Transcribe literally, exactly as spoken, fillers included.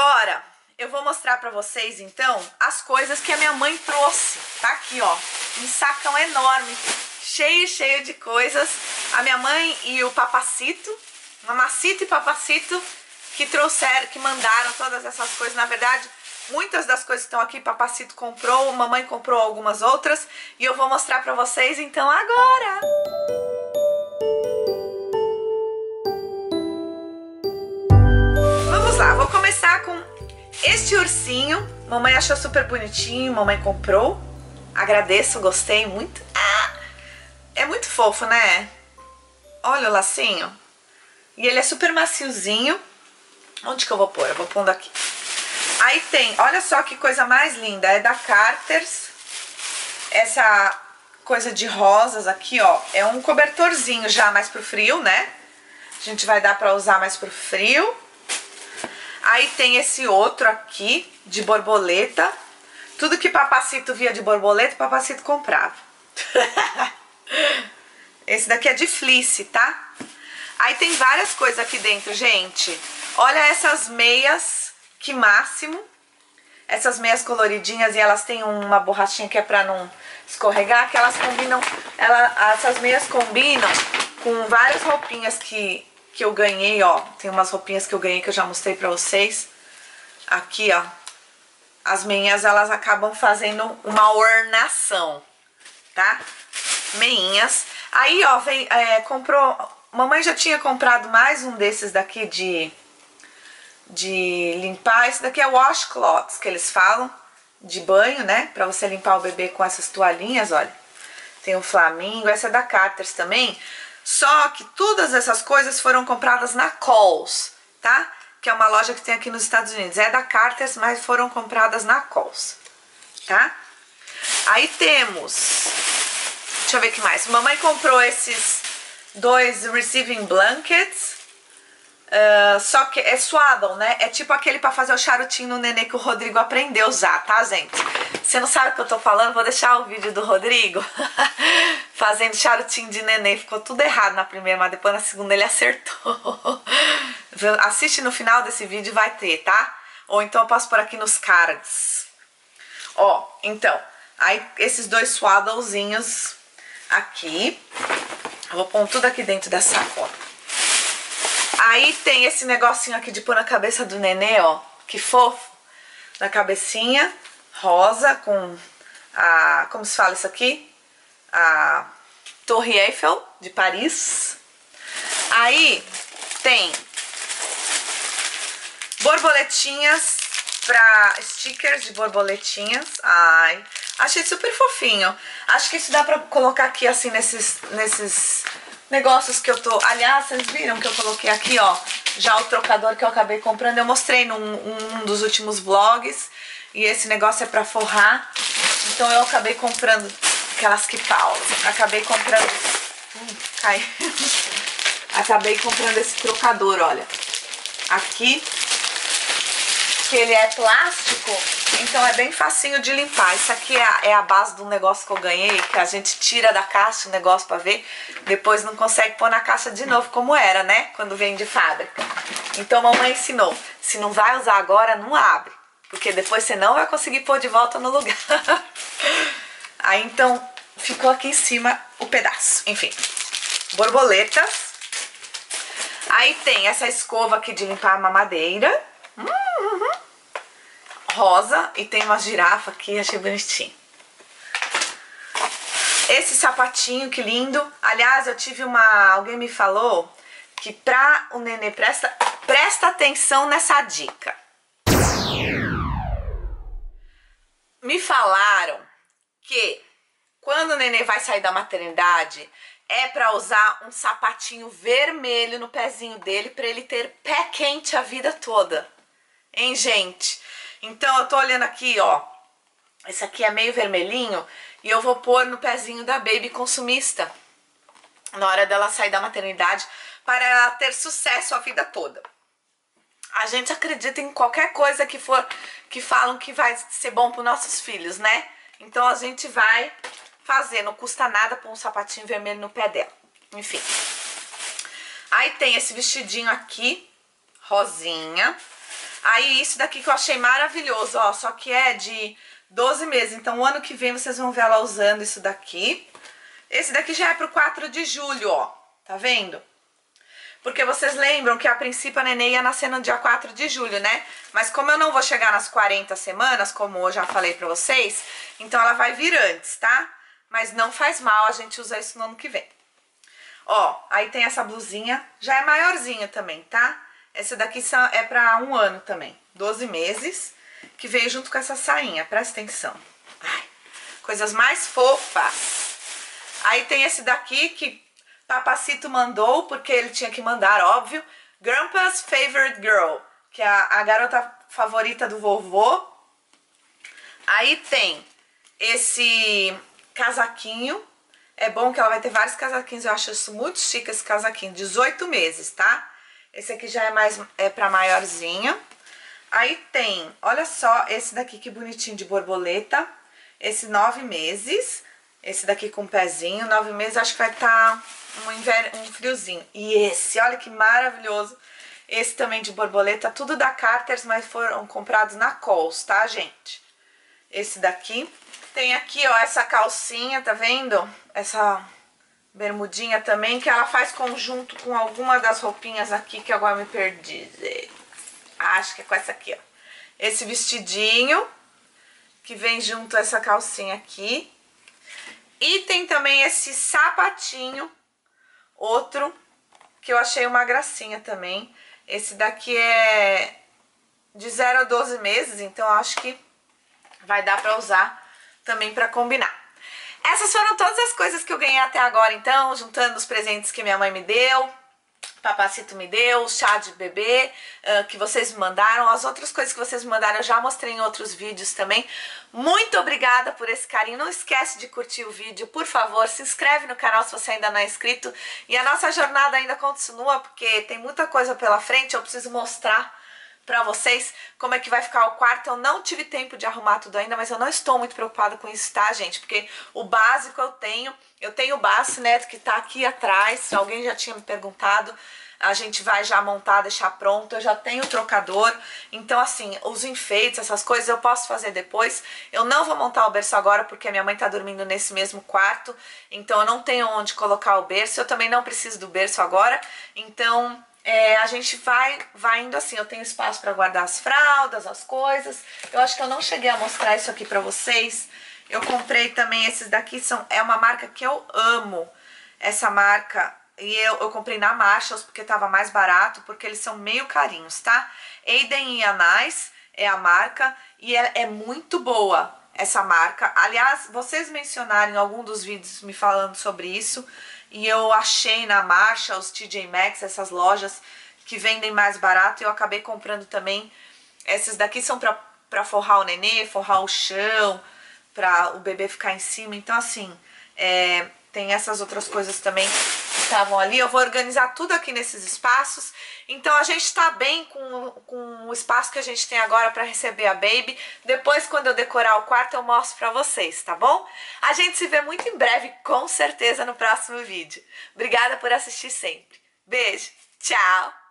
Agora eu vou mostrar pra vocês então as coisas que a minha mãe trouxe. Tá aqui, ó, um sacão enorme, cheio, cheio de coisas. A minha mãe e o Papacito, Mamacito e Papacito, que trouxeram, que mandaram todas essas coisas. Na verdade, muitas das coisas que estão aqui, Papacito comprou, mamãe comprou algumas outras. E eu vou mostrar pra vocês então agora. Vamos lá, vou começar com este ursinho. Mamãe achou super bonitinho, mamãe comprou. Agradeço, gostei muito. Ah, é muito fofo, né? Olha o lacinho. E ele é super maciozinho. Onde que eu vou pôr? Eu vou pondo aqui. Aí tem, olha só que coisa mais linda. É da Carter's. Essa coisa de rosas aqui, ó. É um cobertorzinho já mais pro frio, né? A gente vai dar pra usar mais pro frio. Aí tem esse outro aqui, de borboleta. Tudo que Papacito via de borboleta, Papacito comprava. Esse daqui é de fleece, tá? Aí tem várias coisas aqui dentro, gente. Olha essas meias, que máximo. Essas meias coloridinhas e elas têm uma borrachinha que é pra não escorregar, que elas combinam... Ela, essas meias combinam com várias roupinhas que... que eu ganhei, ó. Tem umas roupinhas que eu ganhei que eu já mostrei pra vocês. Aqui, ó. As meinhas, elas acabam fazendo uma ornação, tá? Meinhas. Aí, ó, vem, é, comprou... Mamãe já tinha comprado mais um desses daqui de... de limpar. Esse daqui é washcloths, que eles falam. De banho, né? Pra você limpar o bebê com essas toalhinhas, olha. Tem o Flamingo. Essa é da Carter's também. Só que todas essas coisas foram compradas na Kohl's, tá? Que é uma loja que tem aqui nos Estados Unidos. É da Carter's, mas foram compradas na Kohl's, tá? Aí temos... Deixa eu ver o que mais. Mamãe comprou esses dois receiving blankets. Uh, só que é swaddle, né? É tipo aquele pra fazer o charutinho no nenê que o Rodrigo aprendeu a usar, tá, gente? Você não sabe o que eu tô falando? Vou deixar o vídeo do Rodrigo fazendo charutinho de nenê. Ficou tudo errado na primeira, mas depois na segunda ele acertou. Assiste no final desse vídeo, vai ter, tá? Ou então eu posso pôr aqui nos cards. Ó, então, aí esses dois swaddlezinhos aqui. Eu vou pôr tudo aqui dentro da sacola. Aí tem esse negocinho aqui de pôr na cabeça do nenê, ó. Que fofo. Na cabecinha, rosa, com a... Como se fala isso aqui? A Torre Eiffel, de Paris. Aí tem borboletinhas pra... Stickers de borboletinhas. Ai, achei super fofinho. Acho que isso dá pra colocar aqui, assim, nesses... nesses negócios que eu tô... Aliás, vocês viram que eu coloquei aqui, ó, já o trocador que eu acabei comprando. Eu mostrei num um dos últimos vlogs. E esse negócio é pra forrar. Então eu acabei comprando aquelas que pau. Acabei comprando... Hum, caiu. Acabei comprando esse trocador, olha. Aqui. Que ele é plástico. Então é bem facinho de limpar. Isso aqui é a, é a base de um negócio que eu ganhei, que a gente tira da caixa o negócio pra ver, depois não consegue pôr na caixa de novo como era, né? Quando vem de fábrica. Então mamãe ensinou, se não vai usar agora, não abre, porque depois você não vai conseguir pôr de volta no lugar. Aí então ficou aqui em cima o pedaço. Enfim, borboletas. Aí tem essa escova aqui de limpar a mamadeira. Uhum. Rosa, e tem uma girafa aqui, achei bonitinho. Esse sapatinho, que lindo. Aliás, eu tive uma... Alguém me falou que pra o nenê... Presta, presta atenção nessa dica. Me falaram que quando o nenê vai sair da maternidade, é pra usar um sapatinho vermelho no pezinho dele, pra ele ter pé quente a vida toda. Hein, gente? Então eu tô olhando aqui, ó. Esse aqui é meio vermelhinho. E eu vou pôr no pezinho da baby consumista, na hora dela sair da maternidade, para ela ter sucesso a vida toda. A gente acredita em qualquer coisa que for, que falam que vai ser bom para nossos filhos, né? Então a gente vai fazer, não custa nada pôr um sapatinho vermelho no pé dela. Enfim. Aí tem esse vestidinho aqui, rosinha. Aí isso daqui que eu achei maravilhoso, ó, só que é de doze meses. Então o ano que vem vocês vão ver ela usando isso daqui. Esse daqui já é pro quatro de julho, ó, tá vendo? Porque vocês lembram que a princípio a neném ia nascer no dia quatro de julho, né? Mas como eu não vou chegar nas quarenta semanas, como eu já falei pra vocês, então ela vai vir antes, tá? Mas não faz mal, a gente usa isso no ano que vem. Ó, aí tem essa blusinha, já é maiorzinha também, tá? Essa daqui é pra um ano também, doze meses, que veio junto com essa sainha, presta atenção. Ai, coisas mais fofas. Aí tem esse daqui que Papacito mandou, porque ele tinha que mandar, óbvio. Grandpa's Favorite Girl, que é a, a garota favorita do vovô. Aí tem esse casaquinho. É bom que ela vai ter vários casaquinhos. Eu acho isso muito chique, esse casaquinho. dezoito meses, tá? Esse aqui já é mais é pra maiorzinho. Aí tem, olha só, esse daqui que bonitinho de borboleta. Esse nove meses. Esse daqui com pezinho. Nove meses, acho que vai estar tá um, inverno, um friozinho. E esse, olha que maravilhoso. Esse também de borboleta. Tudo da Carter's, mas foram comprados na Kohl's, tá, gente? Esse daqui. Tem aqui, ó, essa calcinha, tá vendo? Essa bermudinha também, que ela faz conjunto com alguma das roupinhas aqui, que agora me perdi. Acho que é com essa aqui, ó. Esse vestidinho, que vem junto essa calcinha aqui. E tem também esse sapatinho, outro, que eu achei uma gracinha também. Esse daqui é de zero a doze meses, então eu acho que vai dar pra usar também pra combinar. Essas foram todas as coisas que eu ganhei até agora, então, juntando os presentes que minha mãe me deu, Papacito me deu, o chá de bebê uh, que vocês me mandaram, as outras coisas que vocês me mandaram eu já mostrei em outros vídeos também. Muito obrigada por esse carinho, não esquece de curtir o vídeo, por favor, se inscreve no canal se você ainda não é inscrito. E a nossa jornada ainda continua, porque tem muita coisa pela frente, eu preciso mostrar pra vocês como é que vai ficar o quarto. Eu não tive tempo de arrumar tudo ainda, mas eu não estou muito preocupada com isso, tá, gente? Porque o básico eu tenho, eu tenho o bassinet que tá aqui atrás, se alguém já tinha me perguntado, a gente vai já montar, deixar pronto, eu já tenho o trocador, então assim, os enfeites, essas coisas eu posso fazer depois. Eu não vou montar o berço agora porque a minha mãe tá dormindo nesse mesmo quarto, então eu não tenho onde colocar o berço, eu também não preciso do berço agora, então... É, a gente vai, vai indo assim, eu tenho espaço para guardar as fraldas, as coisas. Eu acho que eu não cheguei a mostrar isso aqui pra vocês. Eu comprei também esses daqui, são, é uma marca que eu amo. Essa marca, e eu, eu comprei na Marshalls porque tava mais barato, porque eles são meio carinhos, tá? Aiden e Anais é a marca e é, é muito boa essa marca. Aliás, vocês mencionaram em algum dos vídeos me falando sobre isso. E eu achei na Marshalls, T J Maxx, essas lojas que vendem mais barato. E eu acabei comprando também. Essas daqui são pra, pra forrar o nenê, forrar o chão, pra o bebê ficar em cima. Então assim, é, tem essas outras coisas também que estavam ali. Eu vou organizar tudo aqui nesses espaços. Então a gente tá bem com, com o espaço que a gente tem agora pra receber a baby. Depois, quando eu decorar o quarto, eu mostro pra vocês, tá bom? A gente se vê muito em breve, com certeza, no próximo vídeo. Obrigada por assistir sempre. Beijo, tchau!